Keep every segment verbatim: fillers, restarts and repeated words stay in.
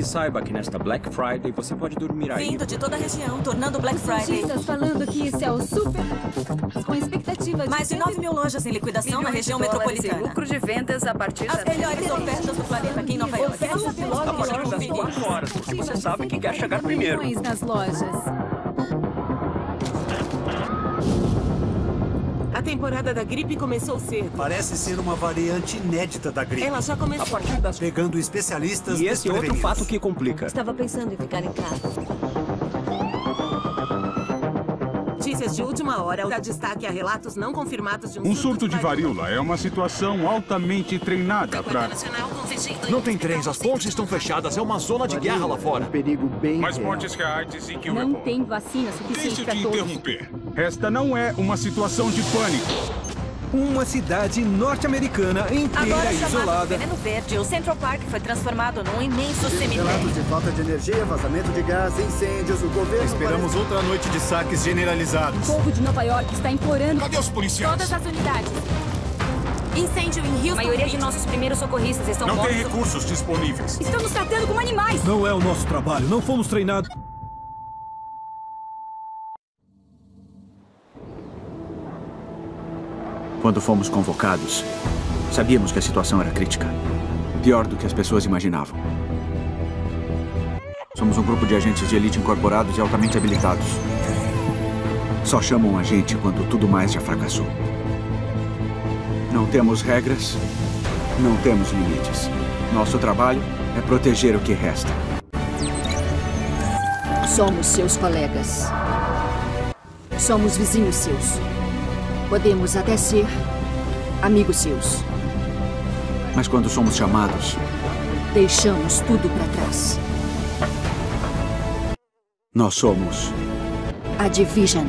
saiba que nesta Black Friday você pode dormir aí. Vindo de toda a região, tornando Black Friday. Cientistas falando que isso é o super... Com expectativa de... Mais de nove mil lojas em liquidação na região metropolitana. Lucro de vendas a partir As melhores ofertas do planeta aqui em Nova York. A partir das quatro horas, porque você sabe que quer chegar primeiro. Nas lojas. A temporada da gripe começou cedo. Parece ser uma variante inédita da gripe. Ela já começou. A partir das... Pegando especialistas E esse é outro desprevenidos. fato que complica. Estava pensando em ficar em casa. Notícias de última hora dá destaque a relatos não confirmados de um, Um surto de varíola é uma situação altamente treinada para... Não tem trens, as pontes estão fechadas, é uma zona de guerra lá fora. Um perigo bem Mas real. mortes reais dizem que o Não ebola... tem vacina suficiente Deixe para de todos. interromper. Esta não é uma situação de pânico. Uma cidade norte-americana inteira Agora chamado isolada. Veneno Verde, o Central Park foi transformado num imenso cemitério. Relatos de falta de energia, vazamento de gás, incêndios, o governo... Esperamos outra noite de saques generalizados. O povo de Nova York está implorando... Cadê os policiais? Todas as unidades. Incêndio em Houston. A maioria de nossos primeiros socorristas estão Não mortos. tem recursos disponíveis. Estão nos tratando como animais. Não é o nosso trabalho, não fomos treinados. Quando fomos convocados, sabíamos que a situação era crítica. Pior do que as pessoas imaginavam. Somos um grupo de agentes de elite incorporados e altamente habilitados. Só chamam a gente quando tudo mais já fracassou. Não temos regras, não temos limites. Nosso trabalho é proteger o que resta. Somos seus colegas. Somos vizinhos seus. Podemos até ser amigos seus. Mas quando somos chamados, Deixamos tudo para trás. nós somos A Division.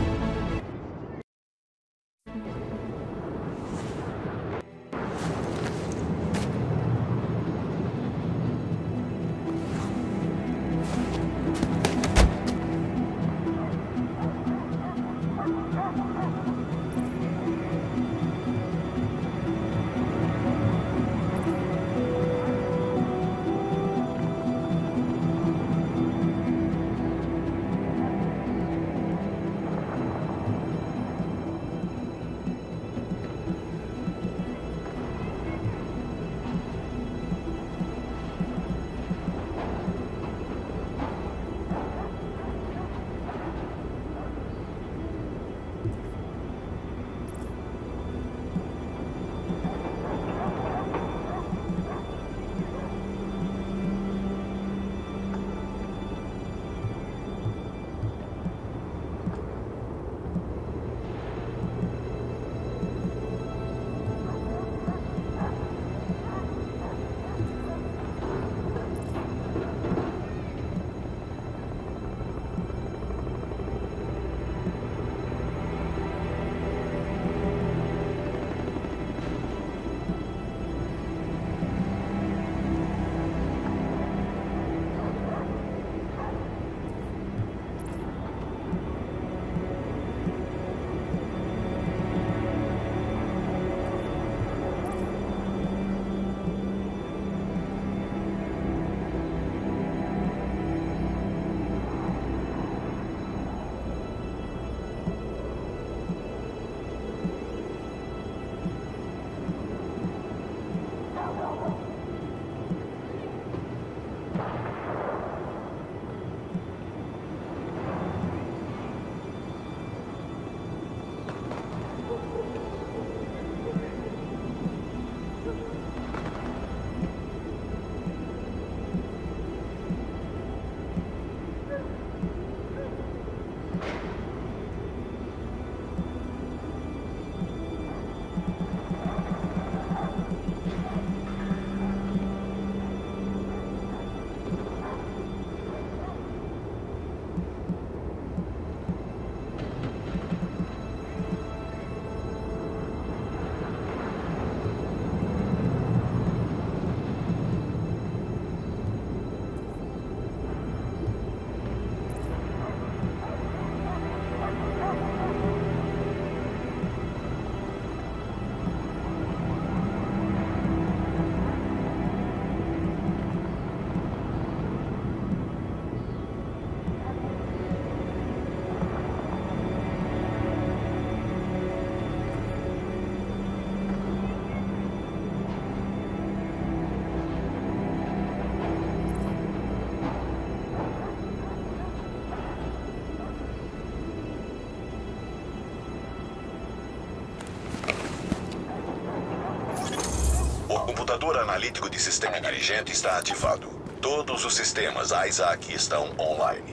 computador analítico de sistema inteligente está ativado. Todos os sistemas Isaac estão online.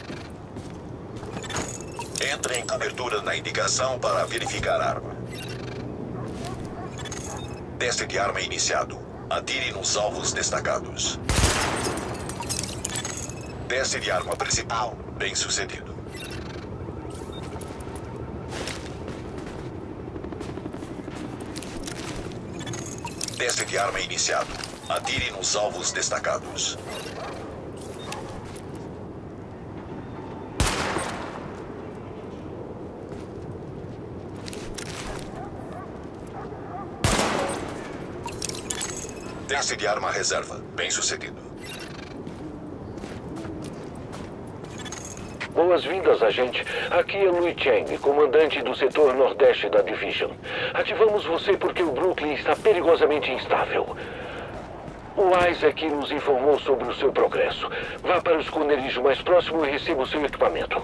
Entre em cobertura na indicação para verificar a arma. Teste de arma iniciado. Atire nos alvos destacados. Teste de arma principal bem sucedido. Teste de arma iniciado. Atire nos alvos destacados. Teste de arma reserva. Bem sucedido. Boas-vindas, agente. Aqui é Louis Chang, comandante do setor nordeste da Division. Ativamos você porque o Brooklyn está perigosamente instável. O Isaac nos informou sobre o seu progresso. Vá para o esconderijo mais próximo e receba o seu equipamento.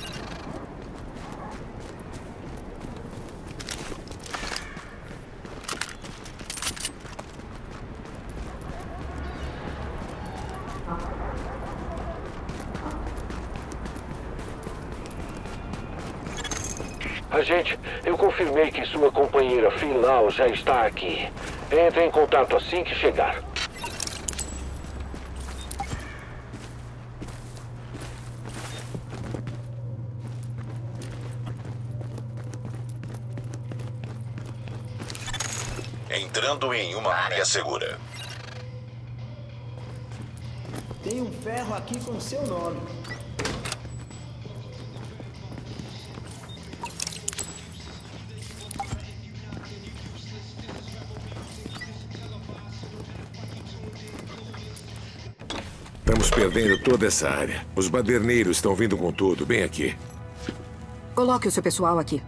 Agente, eu confirmei que sua companheira Phil Lau já está aqui. Entre em contato assim que chegar. Entrando em uma área segura. Tem um ferro aqui com seu nome. Estamos perdendo toda essa área. Os baderneiros estão vindo com tudo, bem aqui. Coloque o seu pessoal aqui.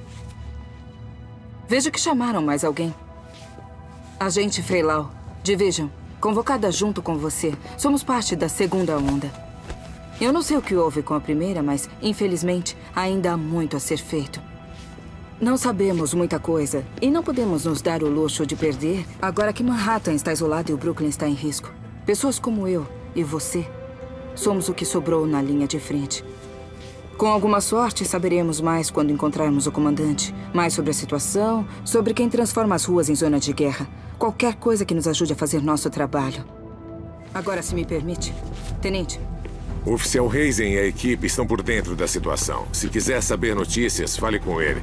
Vejo que chamaram mais alguém. Agente Freilau, Division, convocada junto com você. Somos parte da segunda onda. Eu não sei o que houve com a primeira, mas, infelizmente, ainda há muito a ser feito. Não sabemos muita coisa e não podemos nos dar o luxo de perder agora que Manhattan está isolado e o Brooklyn está em risco. Pessoas como eu e você somos o que sobrou na linha de frente. Com alguma sorte, saberemos mais quando encontrarmos o comandante. Mais sobre a situação, sobre quem transforma as ruas em zona de guerra. Qualquer coisa que nos ajude a fazer nosso trabalho. Agora, se me permite, Tenente. O oficial Reisen e a equipe estão por dentro da situação. Se quiser saber notícias, fale com ele.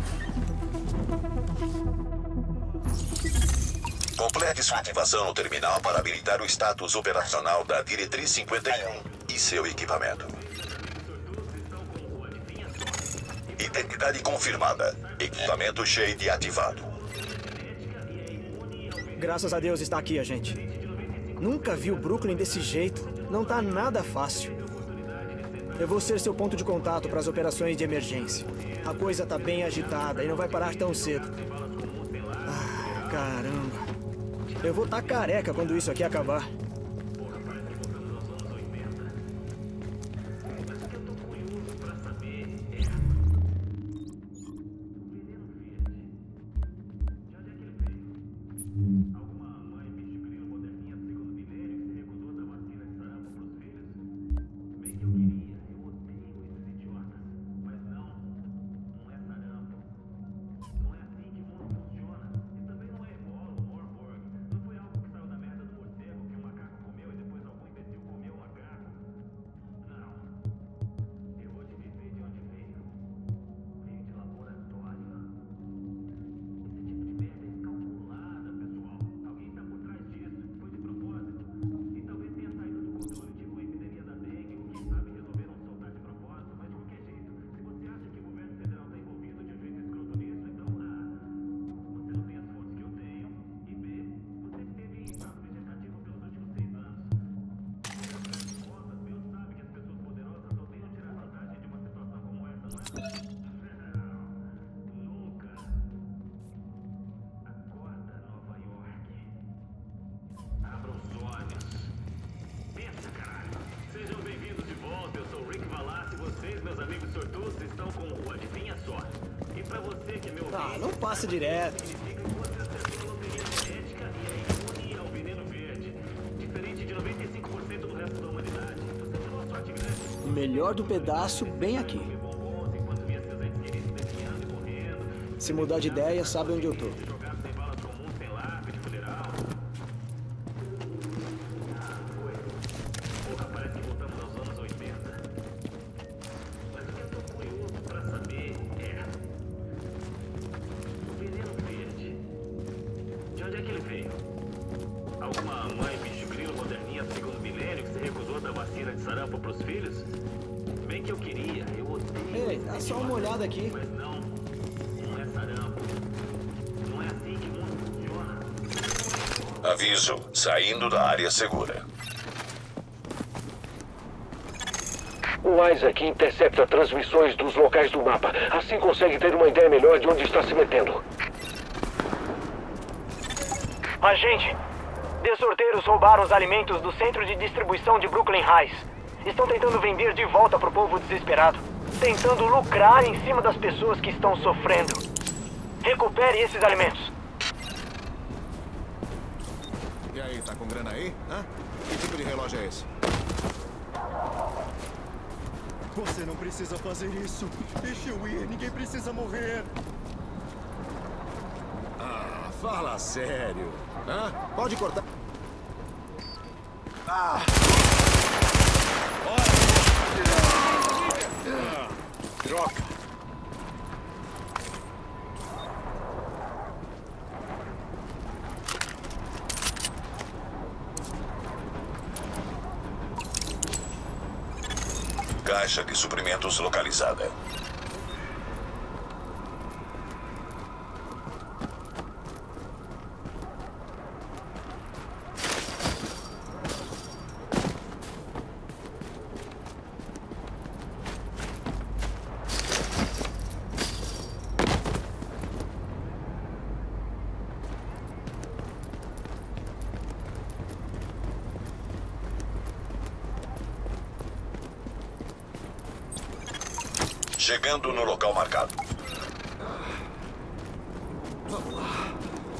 Complete sua ativação no terminal para habilitar o status operacional da Diretriz cinquenta e um e seu equipamento. Identidade confirmada. Equipamento Shade ativado. Graças a Deus está aqui, agente. Nunca vi o Brooklyn desse jeito. Não tá nada fácil. Eu vou ser seu ponto de contato para as operações de emergência. A coisa tá bem agitada e não vai parar tão cedo. Ah, caramba. Eu vou estar careca quando isso aqui acabar. Ah, não passa direto. melhor do pedaço bem aqui. Se mudar de ideia, sabe onde eu tô. De onde é que ele veio? Alguma mãe bicho grilo moderninha do segundo milênio que se recusou a dar vacina de sarampo pros filhos? Bem que eu queria, eu odeio. Ei, dá só uma olhada aqui. Mas não, não é sarampo. Não é assim que o mundo funciona. Aviso, saindo da área segura. O Isaac intercepta transmissões dos locais do mapa. Assim consegue ter uma ideia melhor de onde está se metendo. Agente, desorteiros roubaram os alimentos do centro de distribuição de Brooklyn Heights. Estão tentando vender de volta para o povo desesperado. Tentando lucrar em cima das pessoas que estão sofrendo. Recupere esses alimentos. E aí, tá com grana aí? Hã? Que tipo de relógio é esse? Você não precisa fazer isso. Deixa eu ir, ninguém precisa morrer. Ah, fala sério. Hã? Pode cortar. Ah! Troca. Caixa de suprimentos localizada. Chegando no local marcado. Vamos lá.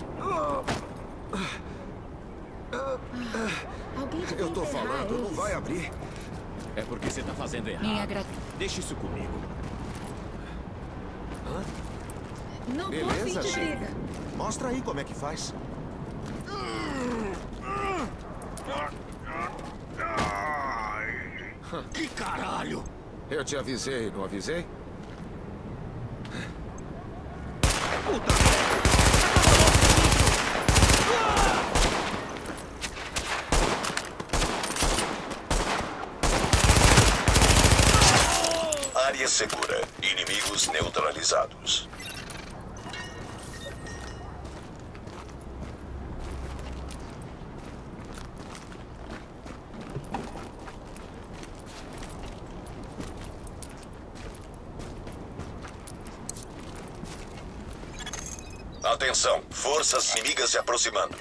Eu tô falando, não vai abrir. É porque você tá fazendo errado. Minha gra... Deixa isso comigo. Hã? Não Beleza, tô afim de chega. briga. Mostra aí como é que faz. Que caralho! Eu te avisei, não avisei? Puta! Área segura. Inimigos neutralizados. Atenção, forças inimigas se aproximando.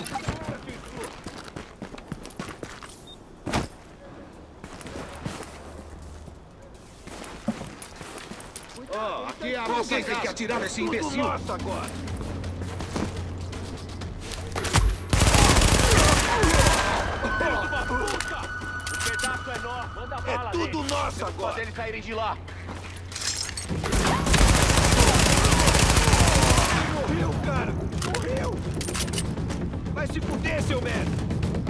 Oh, aqui é a nossa casa. Tem que atirar nesse imbecil. Nossa, agora. O pedaço é nosso, manda bala. É tudo nosso agora. Fazer eles saírem de lá. Morreu, cara! Morreu! Vai se fuder, seu merda!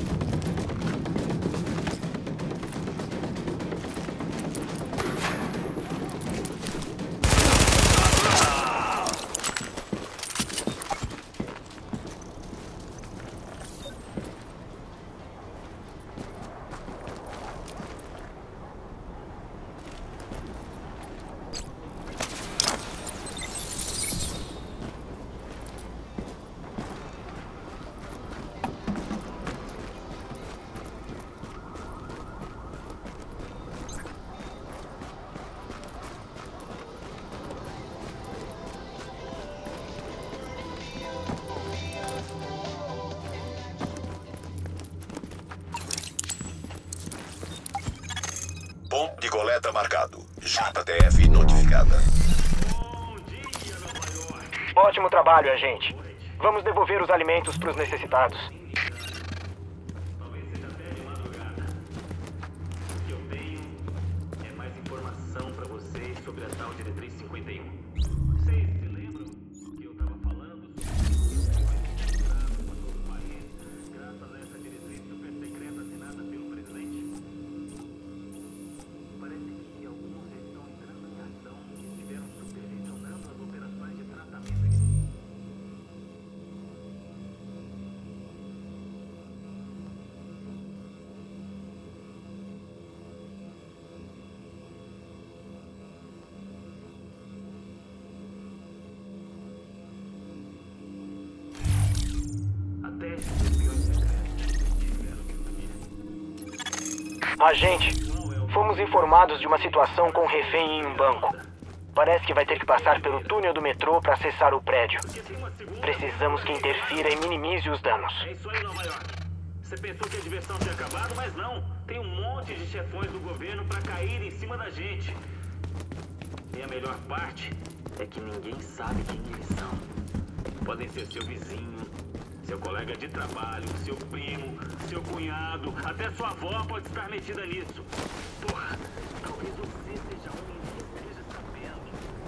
Ponto de coleta marcado. J T F notificada. Ótimo trabalho, agente. Vamos devolver os alimentos para os necessitados. Talvez seja até de madrugada. O que eu tenho é mais Agente, fomos informados de uma situação com um refém em um banco. Parece que vai ter que passar pelo túnel do metrô para acessar o prédio. Precisamos que interfira e minimize os danos. É isso aí, Nova York. Você pensou que a diversão tinha acabado, mas não. Tem um monte de chefões do governo para cair em cima da gente. E a melhor parte é que ninguém sabe quem eles são. Podem ser seu vizinho, seu colega de trabalho, seu primo, seu cunhado, até sua avó pode estar metida nisso. Porra, talvez você seja um e não esteja sabendo.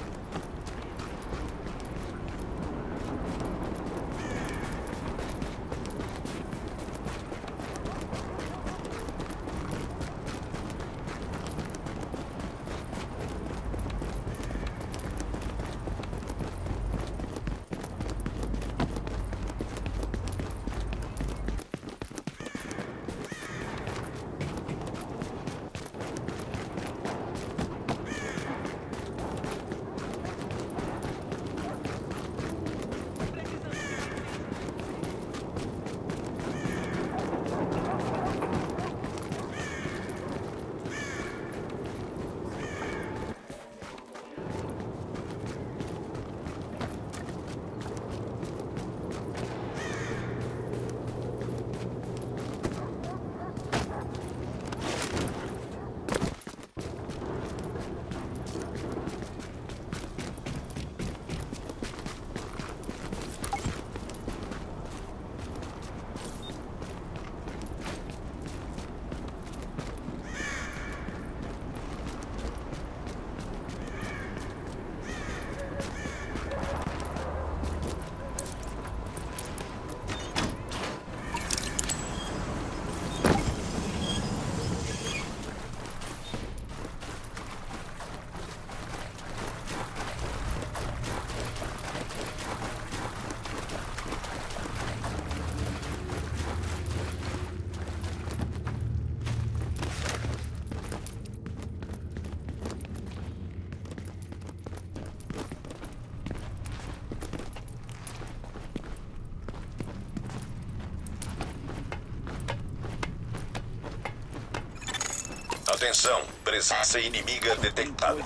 Atenção, presença inimiga detectada.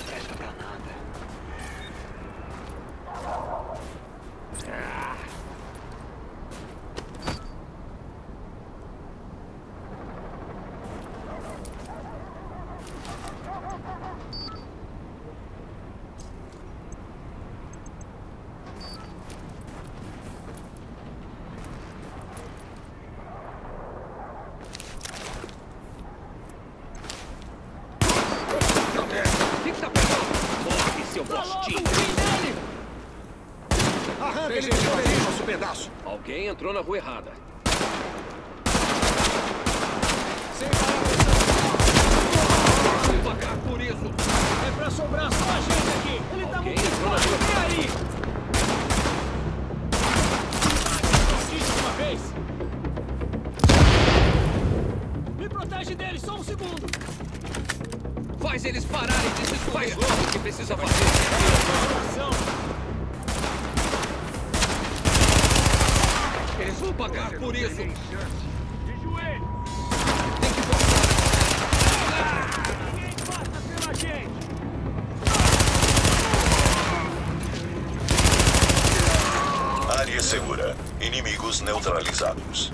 Alguém entrou na rua errada. Vou pagar por isso. É pra sobrar só a gente aqui. Ele tá muito fácil. Vem aí. Uma vez. Me protege dele, só um segundo. Faz eles pararem de se escolher. O que precisa fazer? Eles vão pagar por isso. De joelho. Tem que voltar. Ninguém passa pela gente. Área segura. Inimigos neutralizados.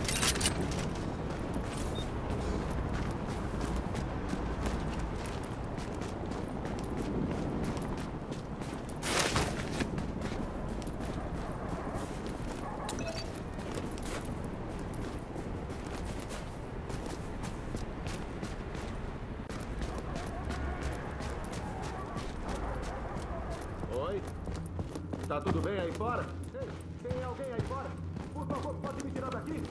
Tá tudo bem aí fora? Ei, tem alguém aí fora? Por favor, pode me tirar daqui?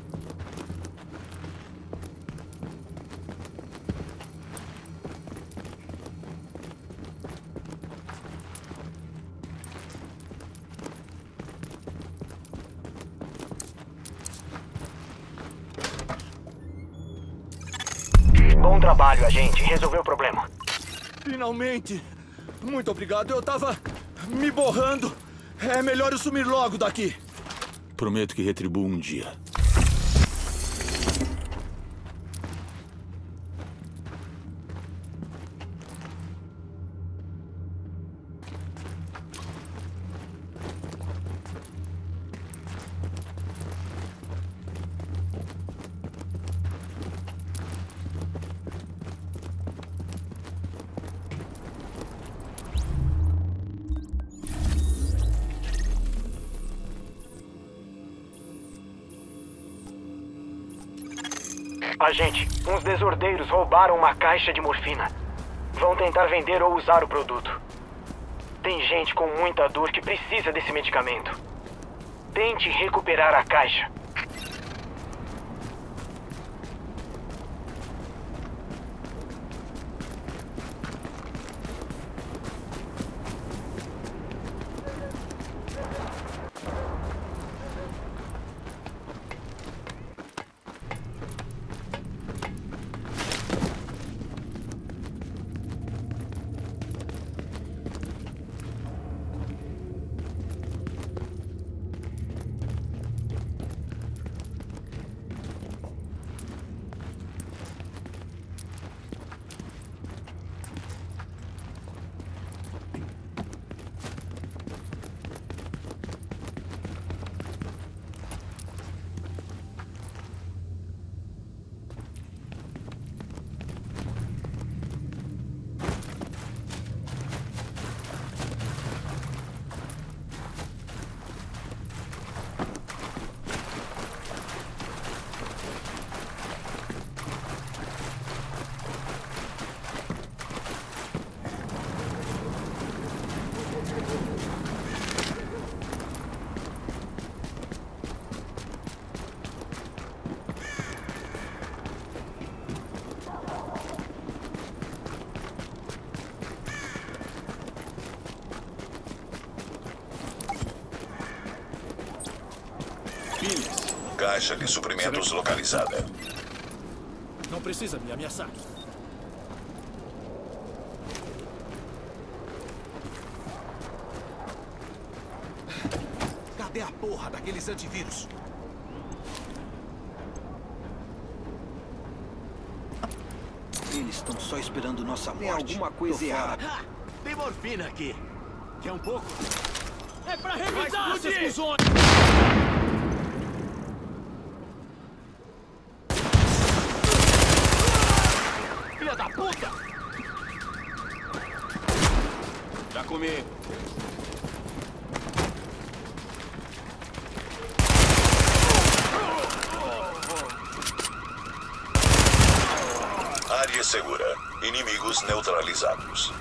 Bom trabalho, agente. Resolveu o problema. Finalmente! Muito obrigado. Eu tava me borrando. É melhor eu sumir logo daqui. Prometo que retribuo um dia. Agente, uns desordeiros roubaram uma caixa de morfina. Vão tentar vender ou usar o produto. Tem gente com muita dor que precisa desse medicamento. Tente recuperar a caixa. Caixa de suprimentos localizada. Não precisa me ameaçar. Cadê a porra daqueles antivírus? Eles estão só esperando nossa morte. Tem alguma coisa errada. Ah, tem morfina aqui. Quer um pouco? É pra revisar, seus cuzões! Filha da puta! Já comi. Área segura. Inimigos neutralizados.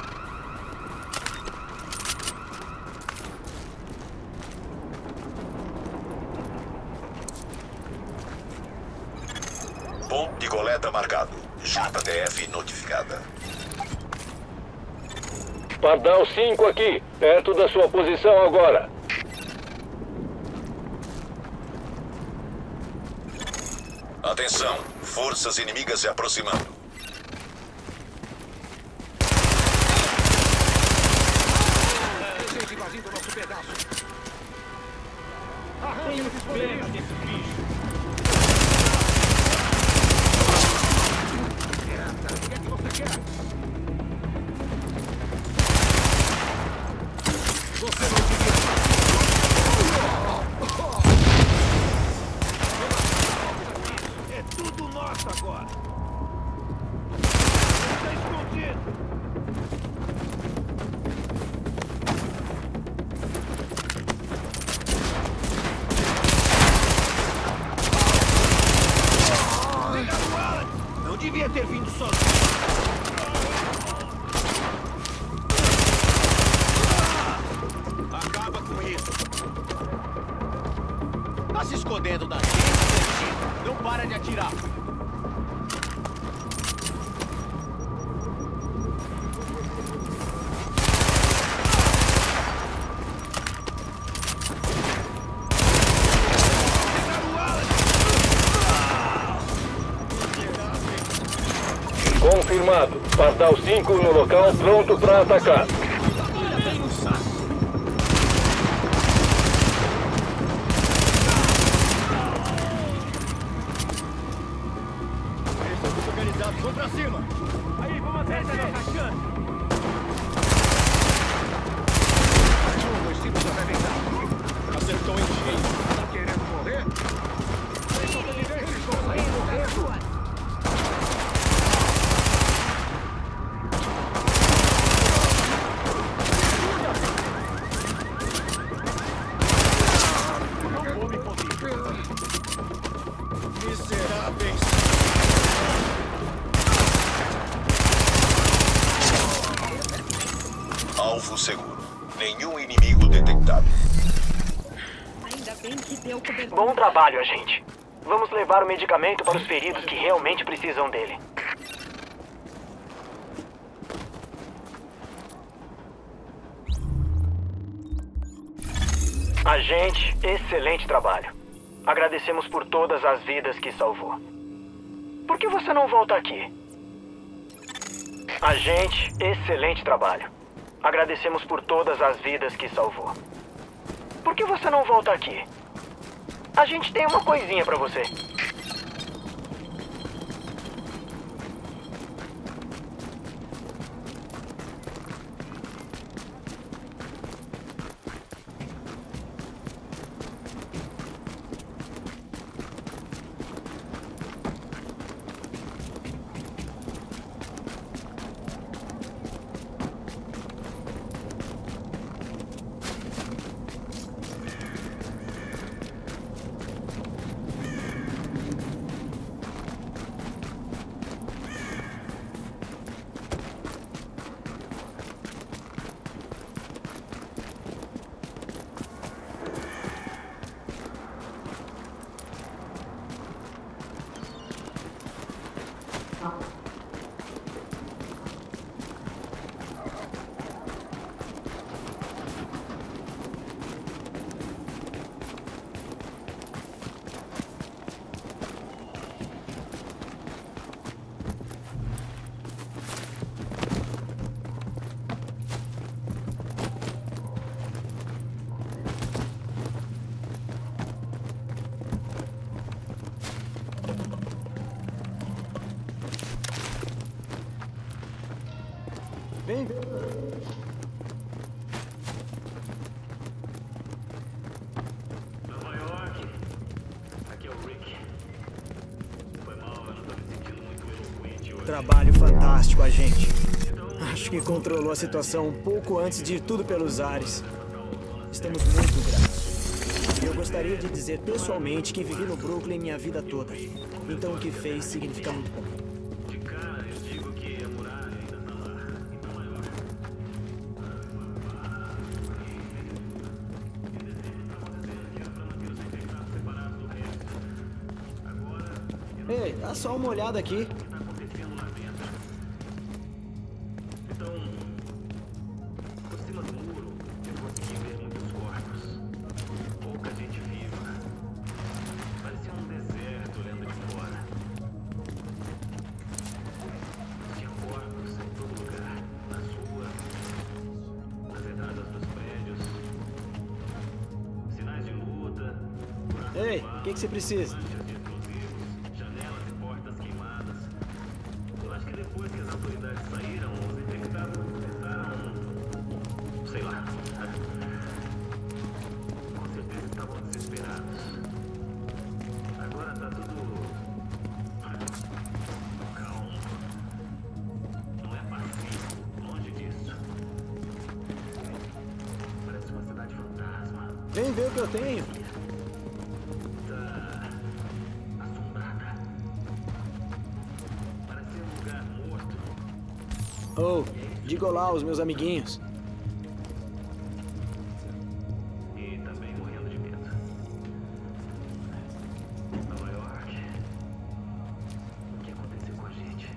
Ponto de coleta marcado. J T F notificada. Pardal cinco aqui, perto da sua posição agora. Atenção, forças inimigas se aproximando. Tem gente invadindo o nosso pedaço. Arranha esses poderes desse bicho. O que é que você quer? Você não devia. É tudo nosso agora. Está escondido. Não devia ter vindo sozinho. Acaba com isso. Tá se escondendo da gente, não para de atirar. Confirmado. Pardal cinco no local, pronto para atacar. Eles estão organizados, vão pra cima. Aí, vamos até essa nossa chance. Os tipos já devem dar. Acertou em cheio. Tá querendo morrer? Eles sobreviver, eles estão saindo morrendo. Miseráveis! Alvo seguro. Nenhum inimigo detectado. Ainda bem que deu cobertura. Bom trabalho, agente. Vamos levar o medicamento para os feridos que realmente precisam dele. Agente, excelente trabalho. Agradecemos por todas as vidas que salvou. Por que você não volta aqui? Agente, excelente trabalho. Agradecemos por todas as vidas que salvou. Por que você não volta aqui? A gente tem uma coisinha pra você. Vem. Nova York. Aqui é o Rick. Foi mal, eu não tô me sentindo muito eloquente hoje. Trabalho fantástico, agente. Acho que controlou a situação um pouco antes de ir tudo pelos ares. Estamos muito gratos. E eu gostaria de dizer pessoalmente que vivi no Brooklyn minha vida toda. Então o que fez significa muito pouco. Ei, dá só uma olhada aqui. Então, por cima do muro, eu consegui ver muitos corpos. Pouca gente viva. Parecia um deserto olhando de fora. Tinha corpos em todo lugar. Nas ruas, nas entradas dos prédios. Sinais de luta. Ei, o que, que você precisa? Vem ver o que eu tenho. Tá assombrada. Parece um lugar morto. Oh, diga olá aos meus amiguinhos. E também morrendo de medo. Nova York. O que aconteceu com a gente?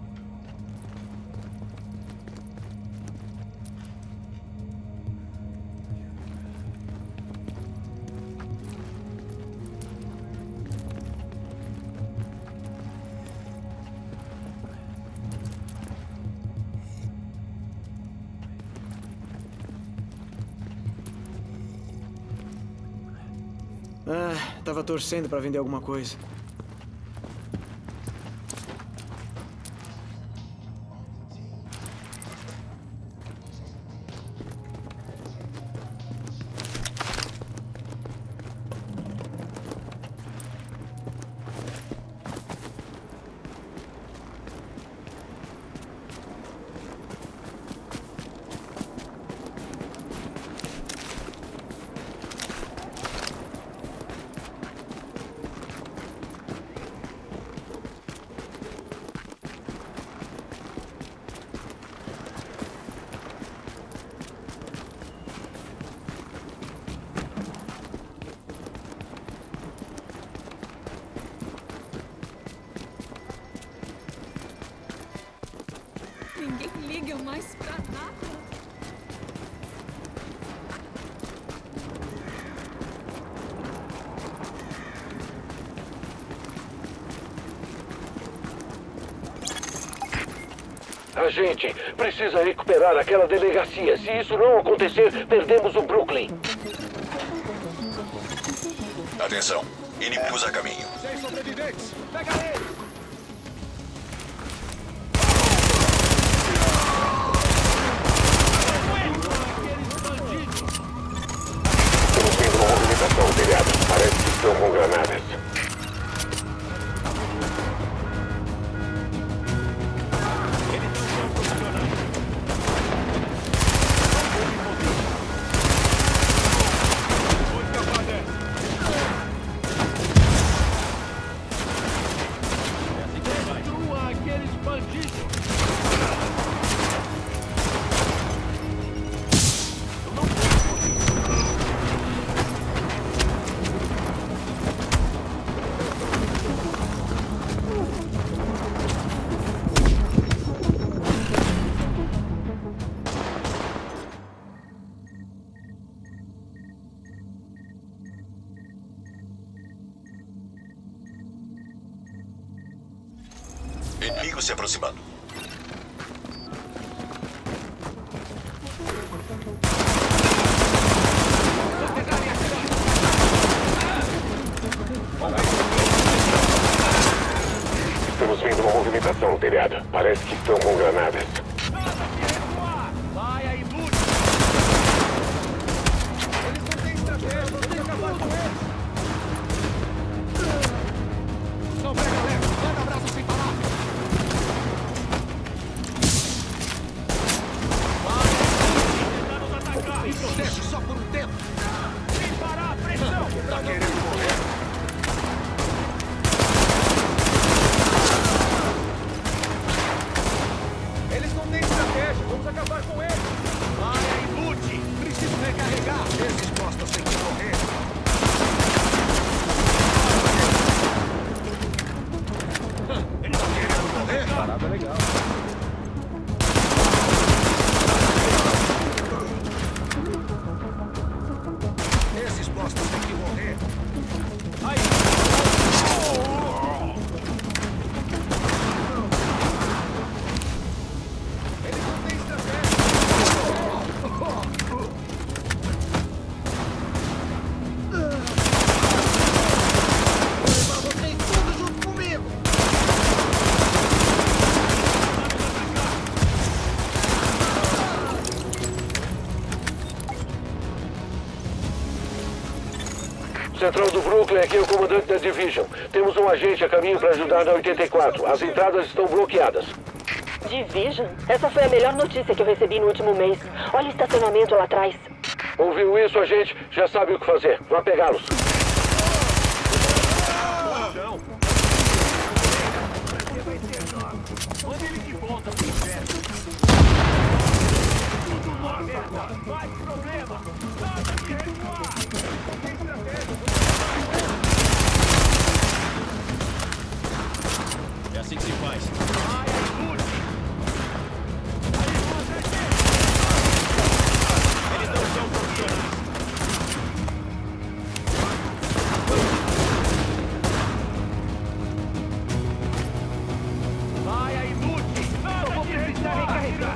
Ah, tava torcendo pra vender alguma coisa. Agente, precisa recuperar aquela delegacia. Se isso não acontecer, perdemos o Brooklyn. Atenção, inimigos a caminho. Seis sobreviventes! Pega ele! Estamos vendo uma movimentação no telhado. Parece que estão com granadas. Inimigo se aproximando. Estamos vendo uma movimentação no telhado. Parece que estão com granadas. Vai aí, Lute! Eles não têm estratégia, vamos acabar com eles! Não pega leve, manda abraço sem parar! Vai! Tentar nos atacar! Isso, deixe só por um tempo! Sem parar, pressão! Tá querendo morrer? Eles não têm estratégia, vamos acabar com eles! Vai aí, Lute! Preciso recarregar! Esses postos têm que morrer! Eles estão querendo morrer? Parada legal. Esses postos têm que morrer! Aí! Eles não têm estratégia! Vou levar vocês tudo junto comigo! Central do Brooklyn, aqui é o comandante da Division. Temos um agente a caminho para ajudar na oitenta e quatro. As entradas estão bloqueadas. Division? Essa foi a melhor notícia que eu recebi no último mês. Olha o estacionamento lá atrás. Ouviu isso, agente? Já sabe o que fazer. Vá pegá-los. Manda ele de volta pro inferno! Tudo uma merda! Mais problema! Nada de recuar! Não tem estratégia! É assim que se faz. Vai aí, Lute! Eles não são profissionais! Vai aí, Lute! Eu vou precisar recarregar!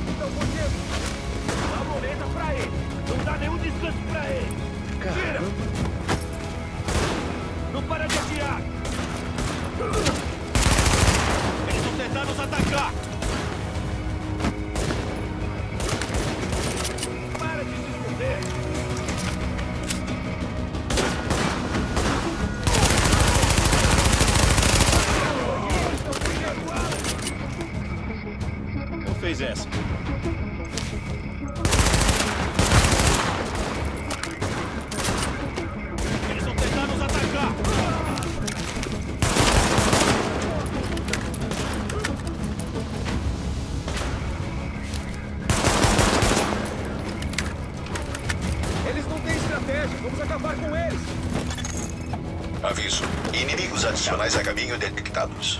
Dá moleza pra ele! Não dá nenhum descanso pra ele! Tira! Não para de atirar! Eles vão tentar nos atacar! Para de se esconder! Não fez essa. Eles vão tentar nos atacar! Eles não têm estratégia, vamos acabar com eles! Aviso. Inimigos adicionais a caminho detectados.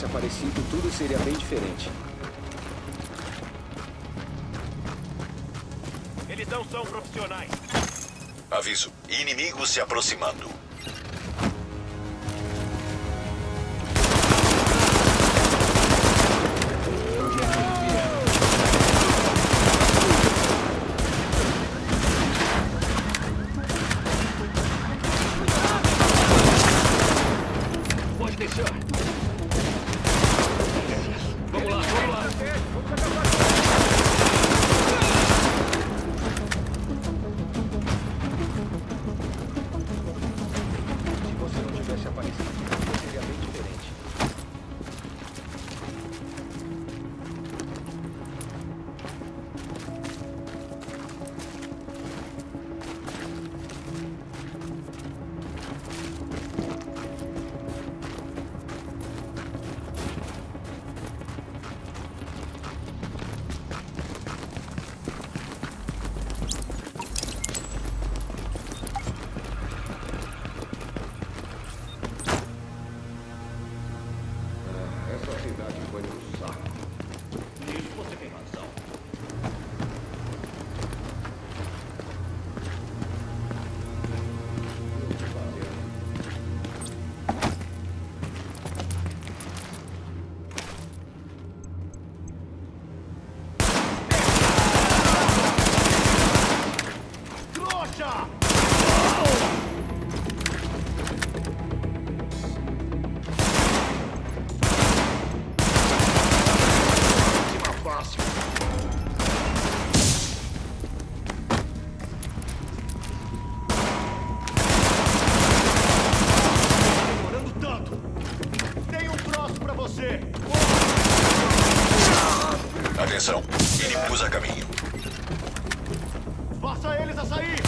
aparecido, tudo seria bem diferente. Eles não são profissionais. Aviso. Inimigos se aproximando. Pode deixar. Vamos lá, vamos lá. Se você não tivesse aparecido, tudo seria bem diferente. Essa cidade foi um saco. Nisso você tem razão. Trouxa! Fácil. Demorando tanto. Tem um troço pra você. Atenção. Inimigos a caminho. Faça eles a sair.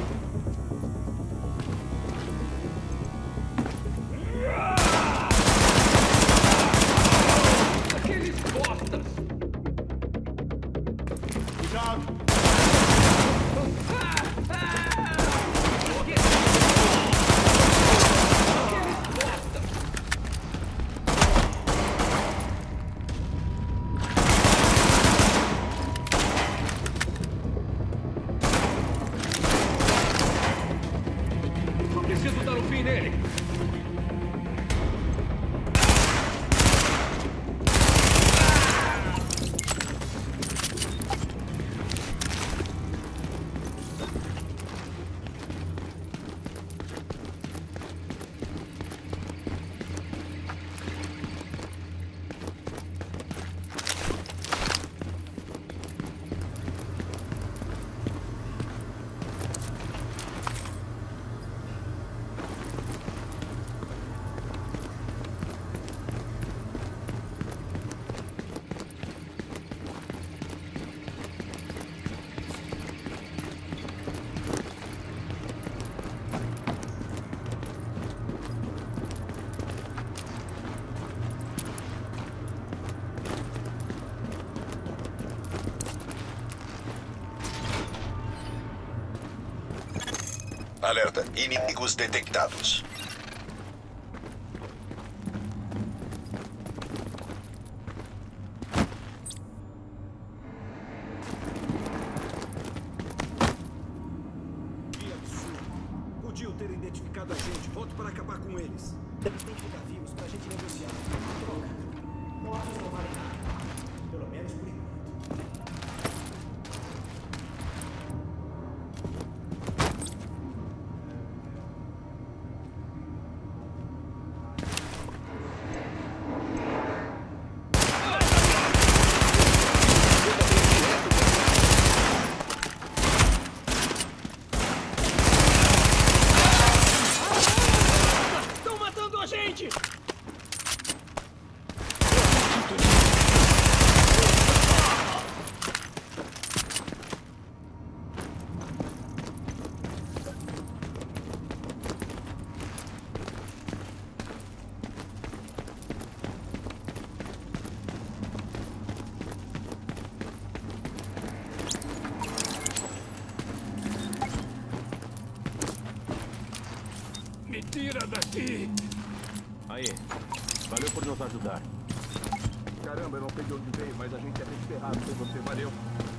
Aqueles bostas. Cuidado! Eu preciso dar um fim nele! Alerta. Inimigos detectados. Que absurdo. Podiam ter identificado a gente. Volto para acabar com eles. Eles têm que ficar vivos pra gente negociar. Troca. Mortos não valem nada. Pelo menos por enquanto. Estão matando a gente! Me tira daqui! Aí, valeu por nos ajudar. Caramba, eu não peguei onde veio, mas a gente é bem ferrado com você. Valeu.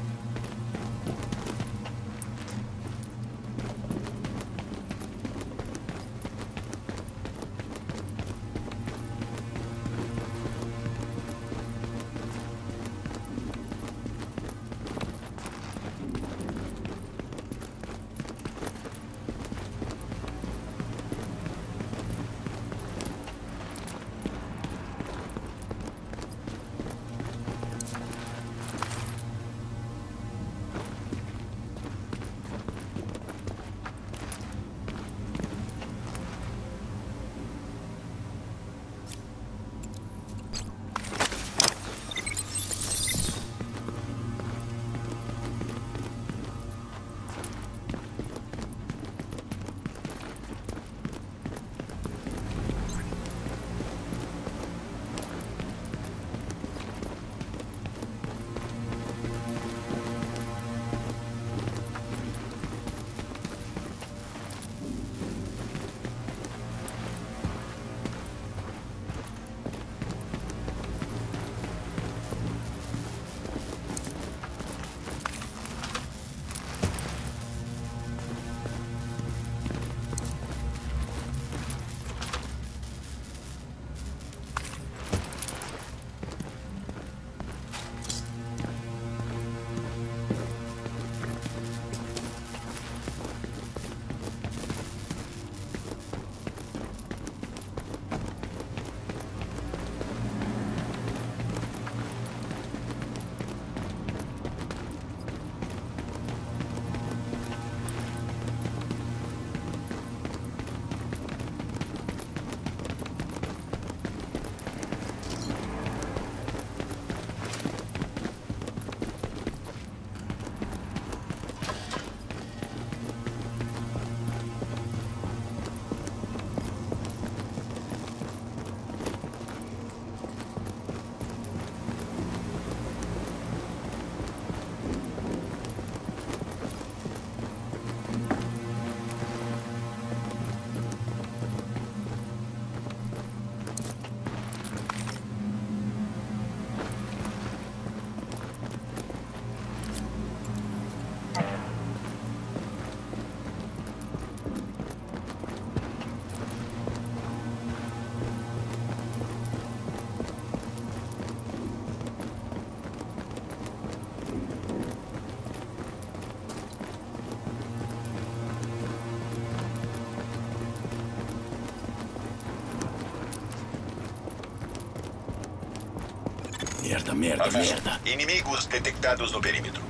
Merda, merda, Aviso. merda. Inimigos detectados no perímetro.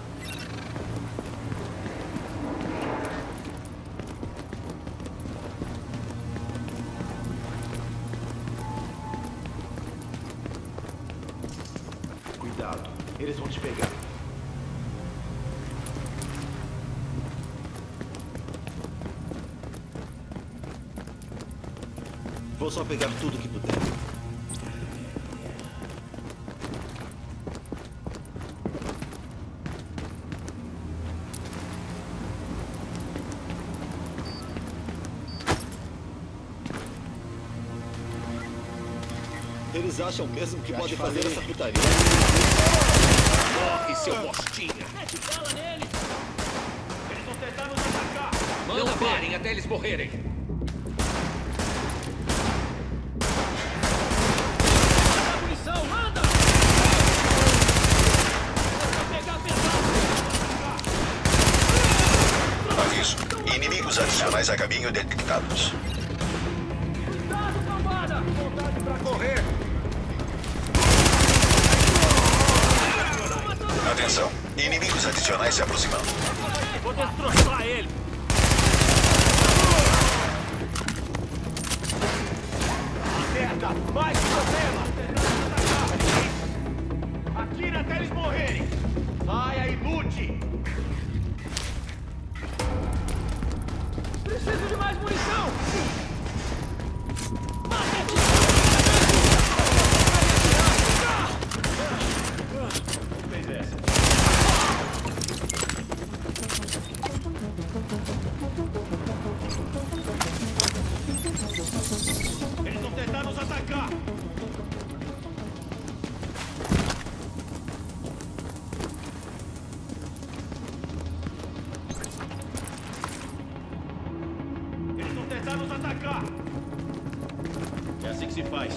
Cuidado, eles vão te pegar. Vou só pegar tudo que puder. Eles acham mesmo que podem fazer essa putaria. Morre, seu bostinha! Mete bala neles! Eles vão tentar nos atacar! Não parem até eles morrerem! Manda munição, manda! Vou pegar pesado! Aviso. Inimigos adicionais a caminho detectados. Cuidado, cambada! Vontade pra correr! Atenção. Inimigos adicionais se aproximando. Vou destroçar ele! Acerta! Mais problema! Atira até eles morrerem! Saia e lute! Preciso de mais munição! Eles vão tentar nos atacar! atacar! É assim que se faz.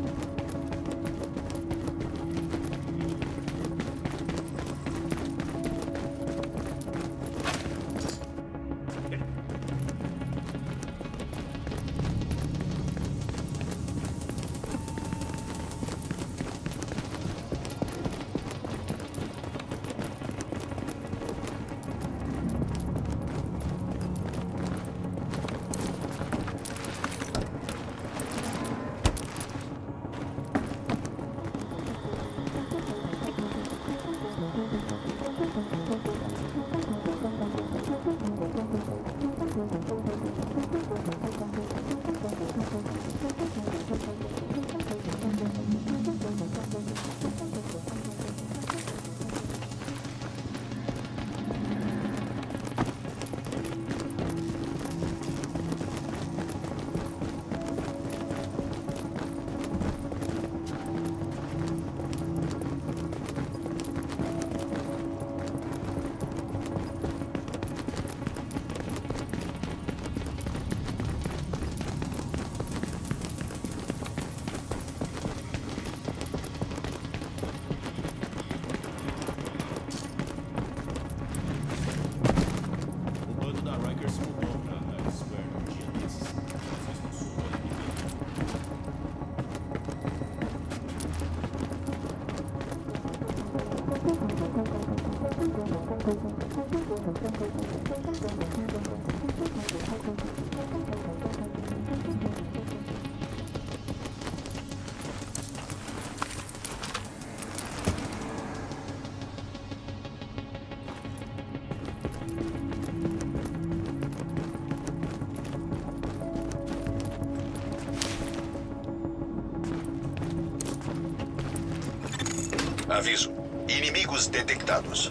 Aviso. Inimigos detectados.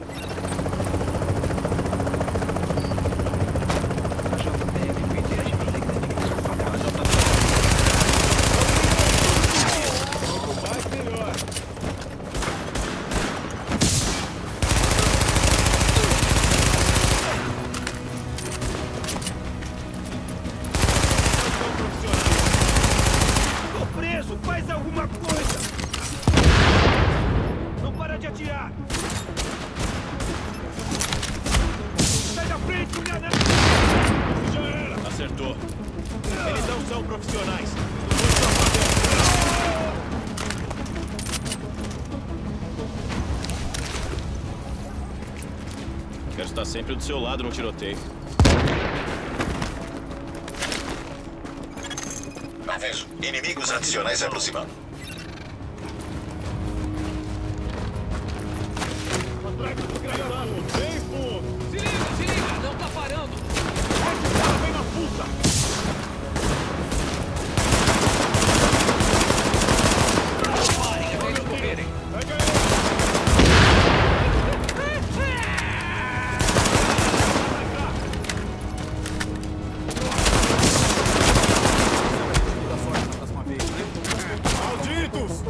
Tô preso! Faz alguma coisa! Não para de atirar! Sai da frente, mulher! Já era! Acertou. Eles não são profissionais. Quero estar sempre do seu lado no tiroteio. Aviso. Inimigos adicionais se aproximando. Vem, pô! Se liga, se liga! Não tá parando! Esse cara vem na puta! Parem, é melhor correrem! Pega ele! Malditos!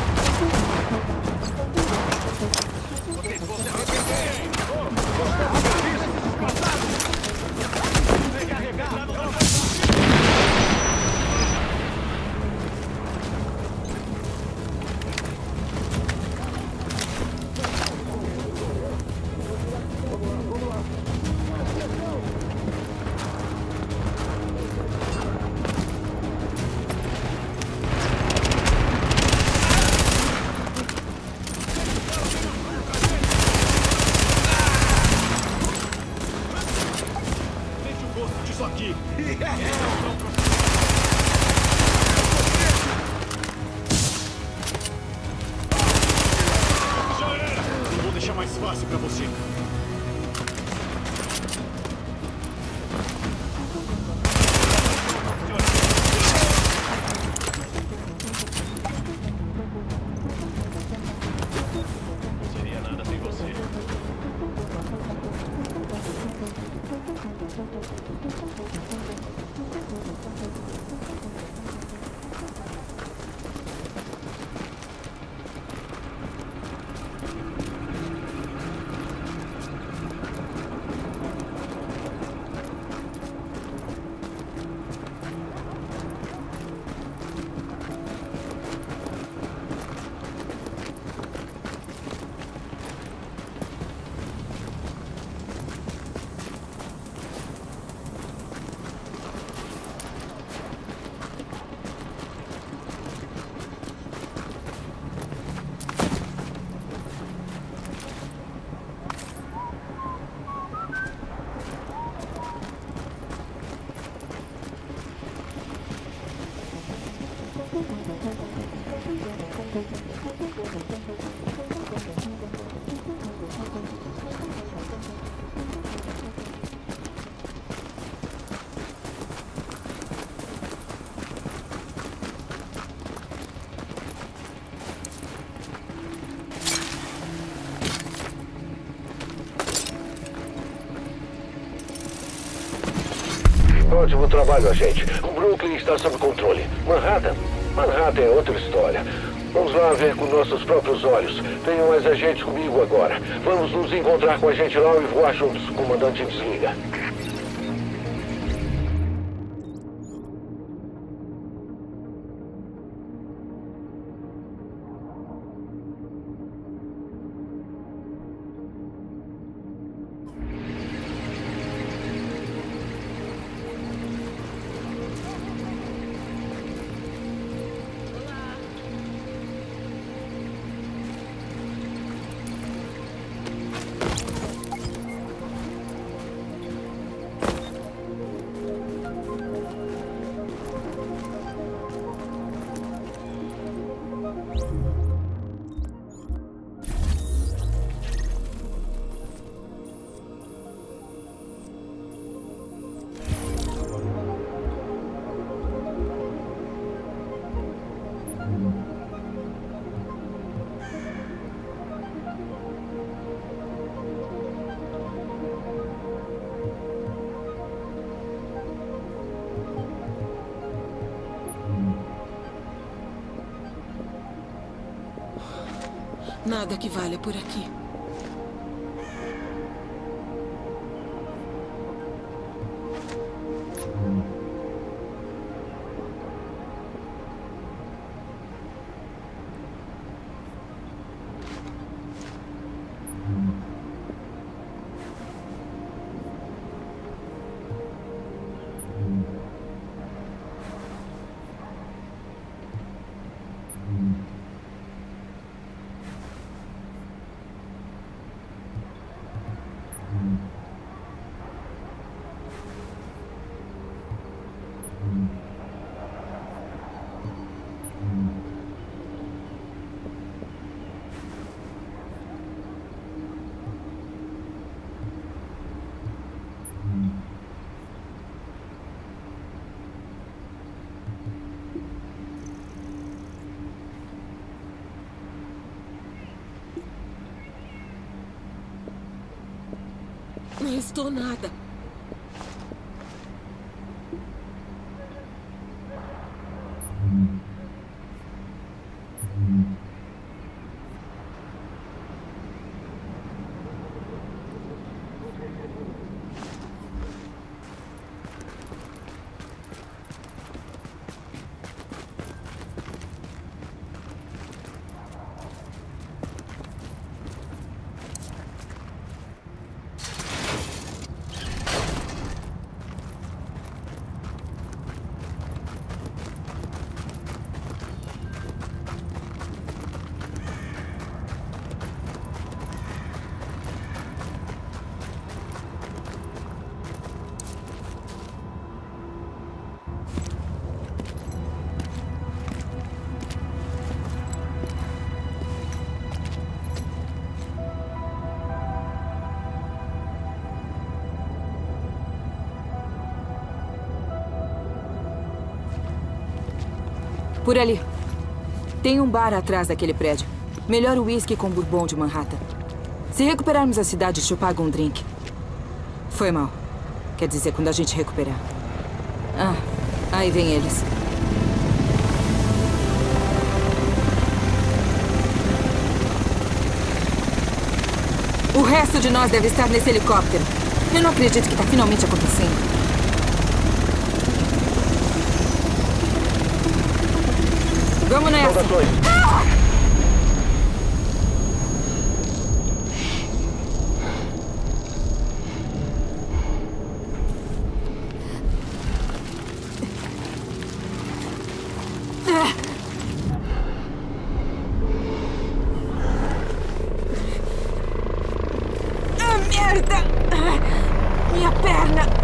Isso aqui! Já era! Vou deixar mais fácil pra você. Não seria nada sem você. ótimo trabalho, agente. O Brooklyn está sob controle. Manhattan? Manhattan é outra história. Vamos lá ver com nossos próprios olhos. Tenham mais agentes comigo agora. Vamos nos encontrar com a gente lá e voar juntos. Comandante, desliga. Nada que valha por aqui. Não estou nada. Por ali. Tem um bar atrás daquele prédio. Melhor uísque com bourbon de Manhattan. Se recuperarmos a cidade, te pago um drink. Foi mal. Quer dizer, quando a gente recuperar. Ah, aí vem eles. O resto de nós deve estar nesse helicóptero. Eu não acredito que está finalmente acontecendo. Vamos nessa! Ah! Ah, merda! Minha perna!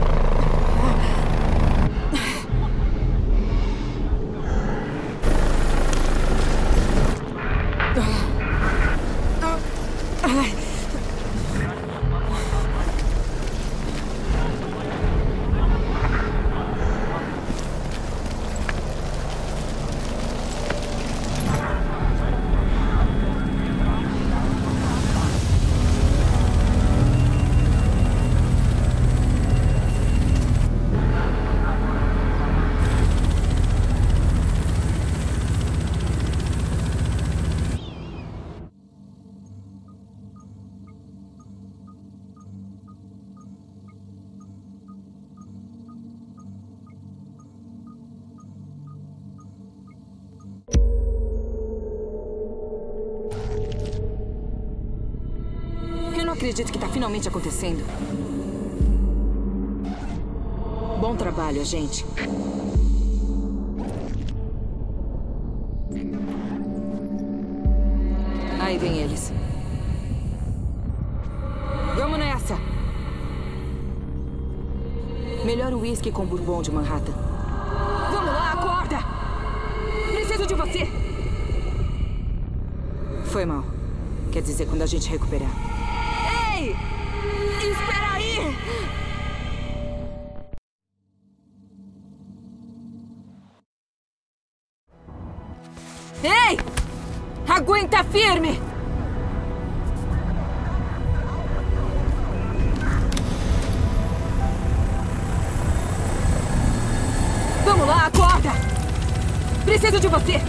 acredito que está finalmente acontecendo. Bom trabalho, gente. Aí vem eles. Vamos nessa! Melhor o uísque com bourbon de Manhattan. Vamos lá, acorda! Preciso de você! Foi mal. Quer dizer, quando a gente recuperar. Ei! Espera aí! Ei! Aguenta firme! Vamos lá, acorda! Preciso de você!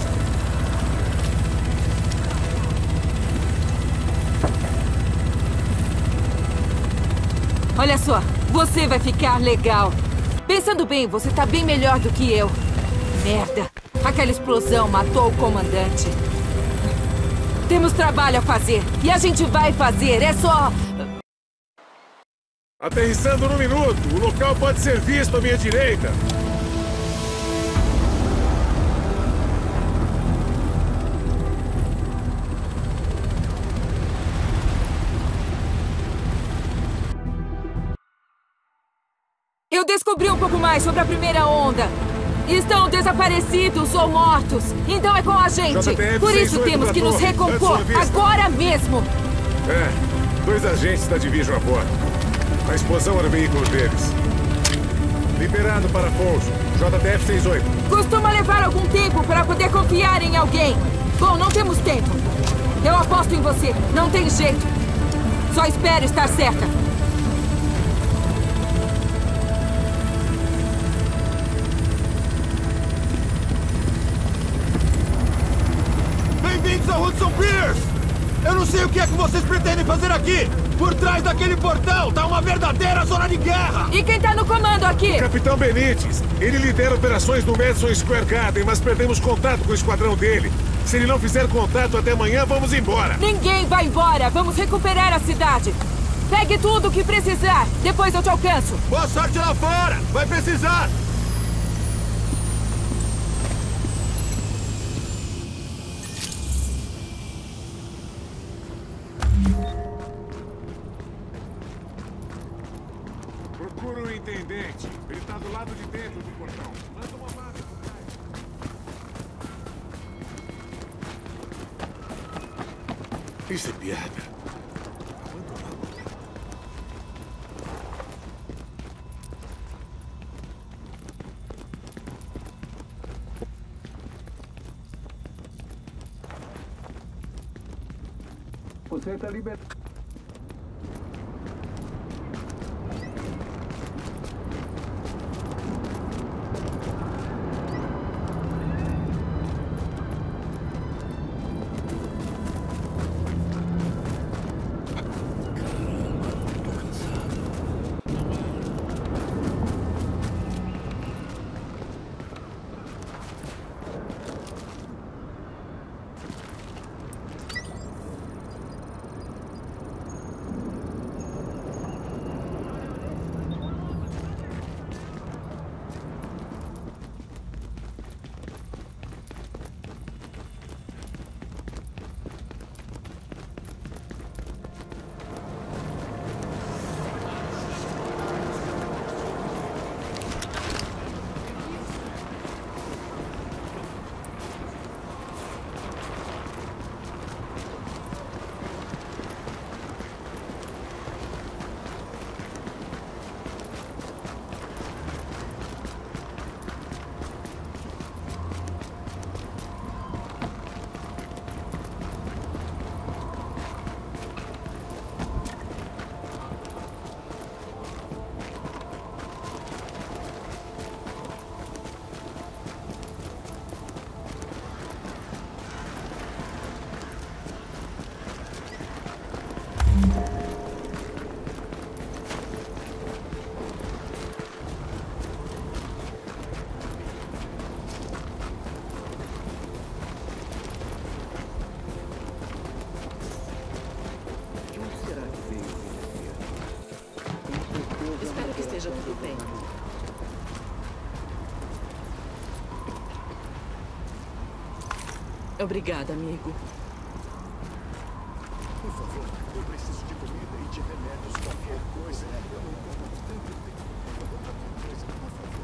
Olha só, você vai ficar legal. Pensando bem, você tá bem melhor do que eu. Merda! Aquela explosão matou o comandante. Temos trabalho a fazer. E a gente vai fazer. É só... Aterrissando no minuto. O local pode ser visto à minha direita. Eu descobri um pouco mais sobre a primeira onda. Estão desaparecidos ou mortos. Então é com a gente. Por isso temos que nos recompor agora mesmo. É, dois agentes da Division a bordo. A explosão era o veículo deles. Liberado para pouso. J T F sessenta e oito. Costuma levar algum tempo para poder confiar em alguém. Bom, não temos tempo. Eu aposto em você. Não tem jeito. Só espero estar certa. Bem-vindos a Hudson Pierce! Eu não sei o que é que vocês pretendem fazer aqui! Por trás daquele portão tá uma verdadeira zona de guerra! E quem tá no comando aqui? O Capitão Benítez. Ele lidera operações no Madison Square Garden, mas perdemos contato com o esquadrão dele. Se ele não fizer contato até amanhã, vamos embora. Ninguém vai embora! Vamos recuperar a cidade! Pegue tudo o que precisar! Depois eu te alcanço! Boa sorte lá fora! Vai precisar! Procura o intendente. Ele está do lado de dentro do portão. Manda uma vaga. Isso é piada. Você está liberado. Obrigada, amigo. Por favor, eu preciso de comida e de remédios, qualquer coisa. Eu não encontro tanto tempo para outra coisa, por favor.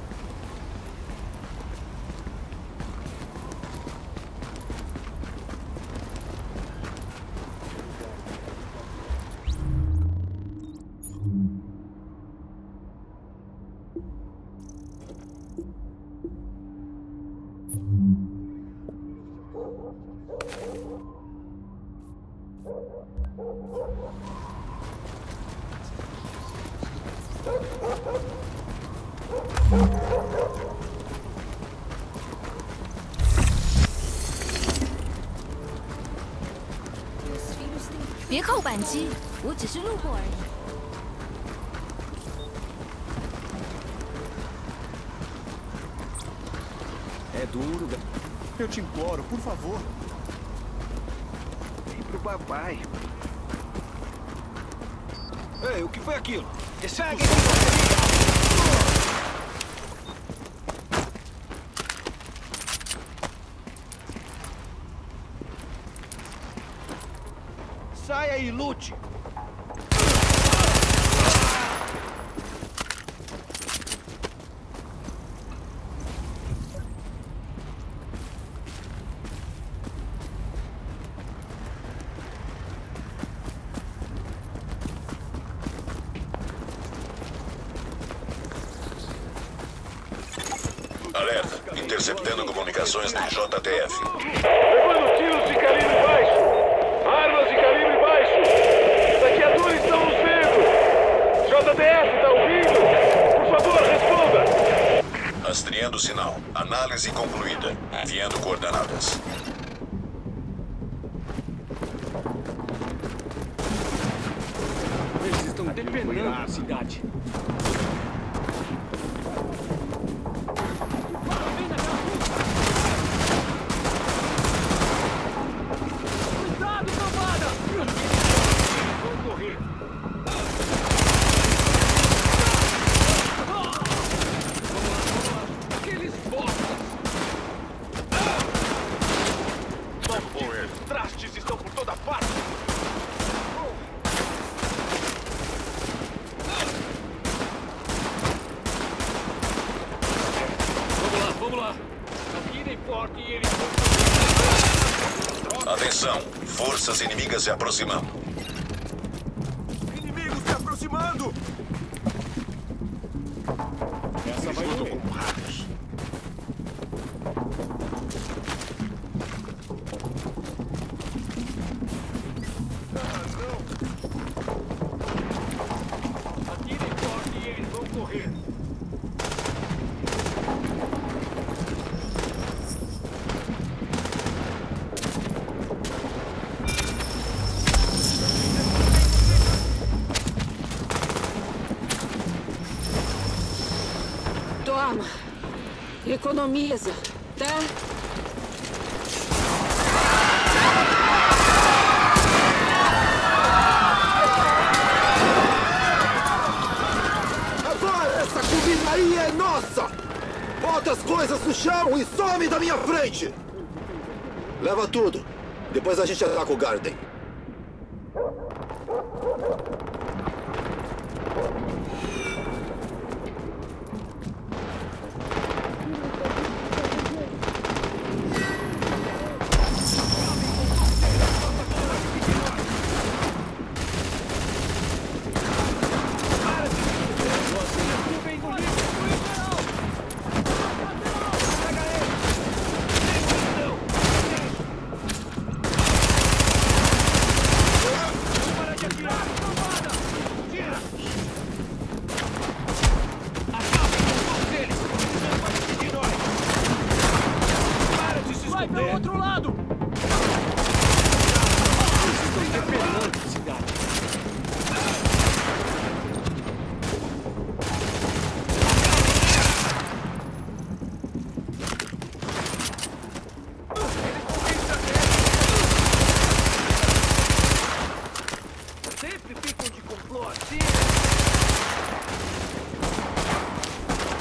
É duro, garoto. Eu te imploro, por favor. Vem pro papai. Ei, o que foi aquilo? Segue! Saia e lute! Alerta. Interceptando comunicações de J T F. Levando tiros de calibre baixo. Armas de calibre baixo. Saqueadores estão nos vendo. J T F, tá ouvindo? Por favor, responda. Rastreando o sinal. Análise concluída. Enviando coordenadas. Eles estão depenando a cidade. Atenção, forças inimigas se aproximando. Inimigos se aproximando! Essa vai tudo com ratos. Ah, não! Atirem forte e eles vão correr. Toma. Economiza, tá? Agora essa comida aí é nossa! Bota as coisas no chão e some da minha frente! Leva tudo. Depois a gente ataca o Garden.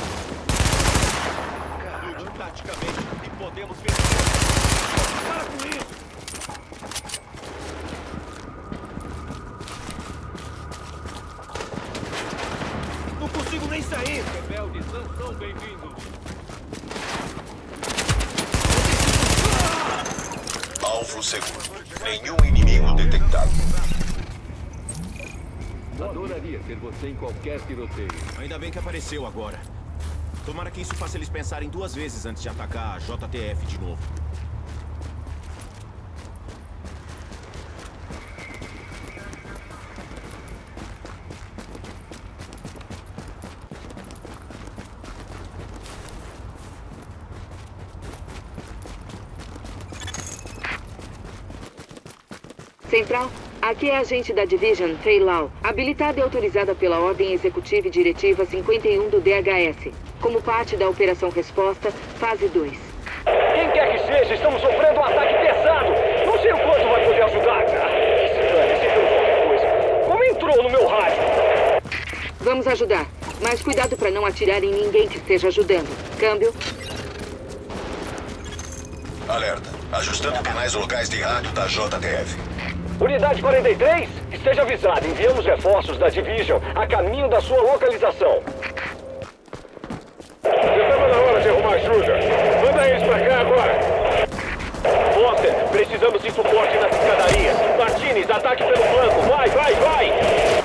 Taticamente, e podemos vencer. Para com nem saindo. Rebeldes não são bem-vindos. Alvo seguro. Nenhum inimigo detectado. Adoraria ter você em qualquer tiroteio. Ainda bem que apareceu agora. Tomara que isso faça eles pensarem duas vezes antes de atacar a J T F de novo. Central, aqui é a agente da Division, Fei Lao, habilitada e autorizada pela Ordem Executiva e Diretiva cinquenta e um do D H S, como parte da Operação Resposta, fase dois. Quem quer que seja, estamos sofrendo um ataque pesado. Não sei o quanto vai poder ajudar. Ah, esse dane, esse deu qualquer coisa. Como entrou no meu rádio? Vamos ajudar, mas cuidado para não atirar em ninguém que esteja ajudando. Câmbio. Alerta. Ajustando canais locais de rádio da J T F. Unidade quarenta e três, esteja avisado. Enviamos reforços da Division a caminho da sua localização. Já estava na hora de arrumar ajuda. Manda eles pra cá agora. Foster, precisamos de suporte nas escadarias. Martinez, ataque pelo flanco. Vai, vai, vai!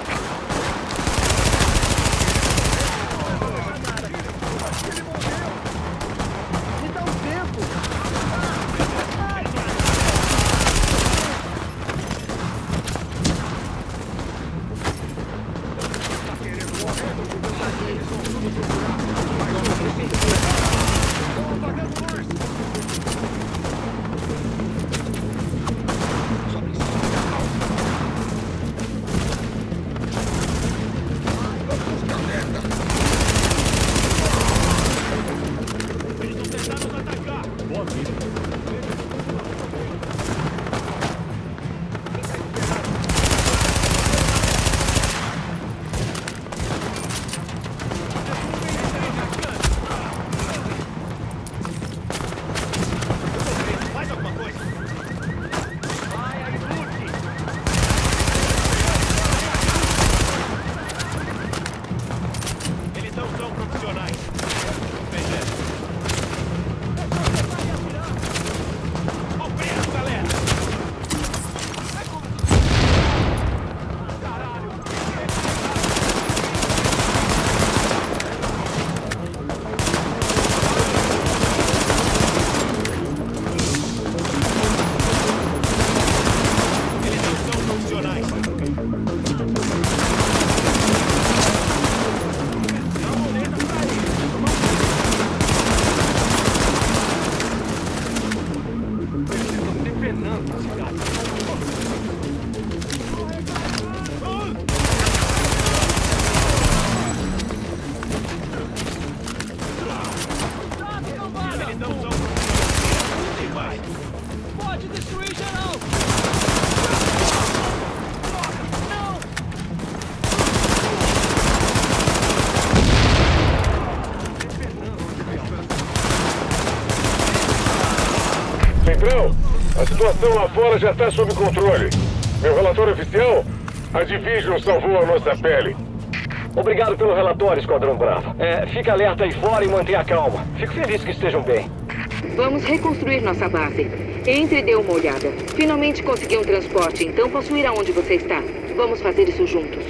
Central, a situação lá fora já está sob controle. Meu relatório oficial, a Division salvou a nossa pele. Obrigado pelo relatório, Esquadrão Bravo. É, fica alerta aí fora e mantenha a calma. Fico feliz que estejam bem. Vamos reconstruir nossa base. Entre e dê uma olhada. Finalmente consegui um transporte, então posso ir aonde você está. Vamos fazer isso juntos.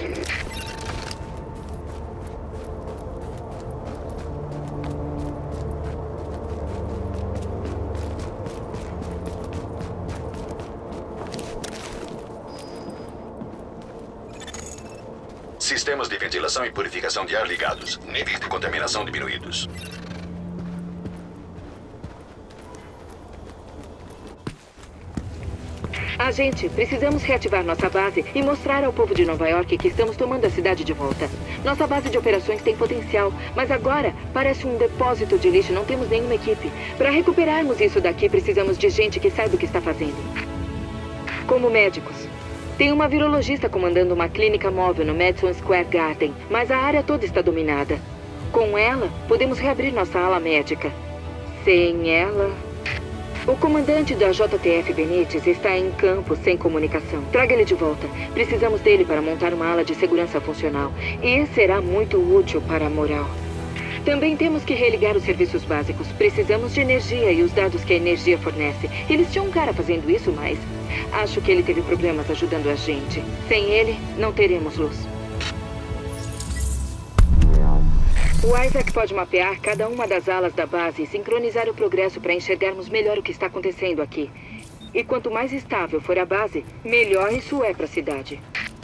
Sistemas de ventilação e purificação de ar ligados. Níveis de contaminação diminuídos. Agente, precisamos reativar nossa base e mostrar ao povo de Nova York que estamos tomando a cidade de volta. Nossa base de operações tem potencial, mas agora parece um depósito de lixo. Não temos nenhuma equipe. Para recuperarmos isso daqui, precisamos de gente que saiba o que está fazendo. Como médicos. Tem uma virologista comandando uma clínica móvel no Madison Square Garden, mas a área toda está dominada. Com ela, podemos reabrir nossa ala médica. Sem ela... O comandante da J T F Benítez está em campo sem comunicação. Traga ele de volta. Precisamos dele para montar uma ala de segurança funcional. E será muito útil para a moral. Também temos que religar os serviços básicos. Precisamos de energia e os dados que a energia fornece. Eles tinham um cara fazendo isso, mas acho que ele teve problemas ajudando a gente. Sem ele, não teremos luz. O Isaac pode mapear cada uma das alas da base e sincronizar o progresso para enxergarmos melhor o que está acontecendo aqui. E quanto mais estável for a base, melhor isso é para a cidade.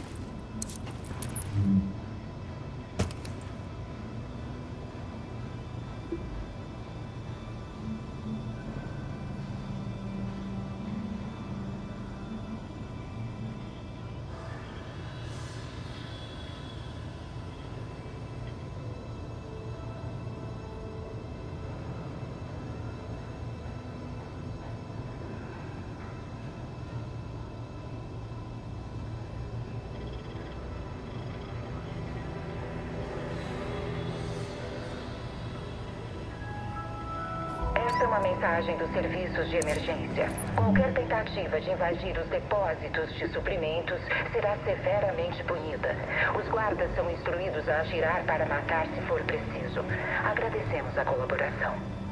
Esta é uma mensagem dos serviços de emergência. Qualquer tentativa de invadir os depósitos de suprimentos será severamente punida. Os guardas são instruídos a atirar para matar se for preciso. Agradecemos a colaboração.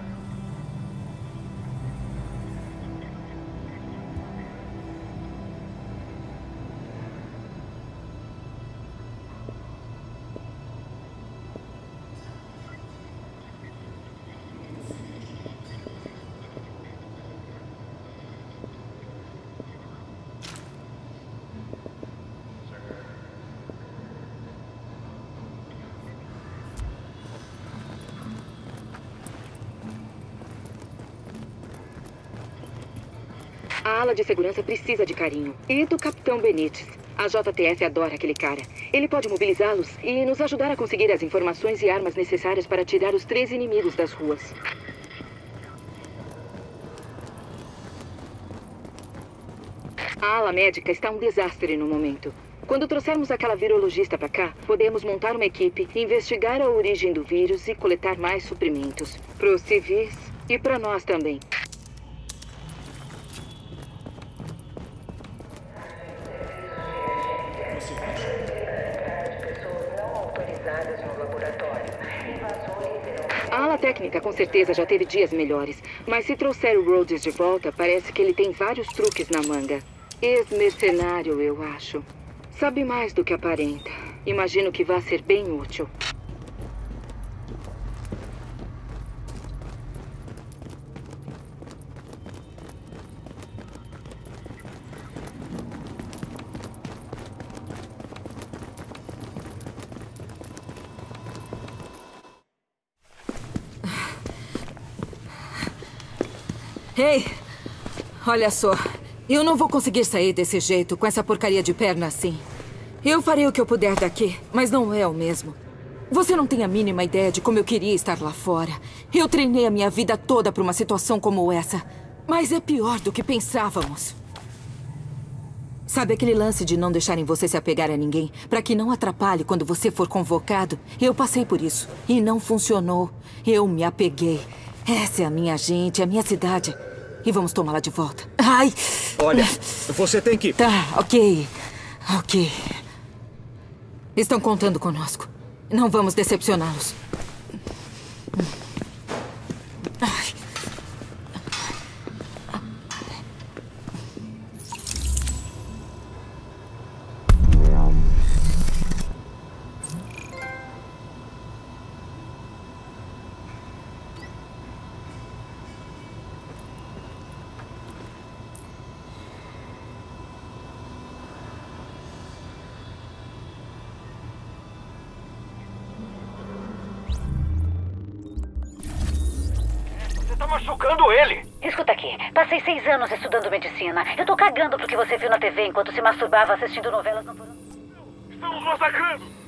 A ala de segurança precisa de carinho. E do Capitão Benítez. A J T F adora aquele cara. Ele pode mobilizá-los e nos ajudar a conseguir as informações e armas necessárias para tirar os três inimigos das ruas. A ala médica está um desastre no momento. Quando trouxermos aquela virologista para cá, podemos montar uma equipe, investigar a origem do vírus e coletar mais suprimentos. Para os civis e para nós também. A ala técnica com certeza já teve dias melhores, mas se trouxer o Rhodes de volta, parece que ele tem vários truques na manga. Ex-mercenário, eu acho. Sabe mais do que aparenta. Imagino que vai ser bem útil. Ei, olha só. Eu não vou conseguir sair desse jeito, com essa porcaria de perna assim. Eu farei o que eu puder daqui, mas não é o mesmo. Você não tem a mínima ideia de como eu queria estar lá fora. Eu treinei a minha vida toda para uma situação como essa. Mas é pior do que pensávamos. Sabe aquele lance de não deixarem você se apegar a ninguém, para que não atrapalhe quando você for convocado? Eu passei por isso e não funcionou. Eu me apeguei. Essa é a minha gente, a minha cidade. E vamos tomá-la de volta. Ai! Olha, você tem que... Tá, ok. Ok. Estão contando conosco. Não vamos decepcioná-los. Ai. Machucando ele! Escuta aqui, passei seis anos estudando medicina. Eu tô cagando pro que você viu na T V enquanto se masturbava assistindo novelas no... Estamos massacrando!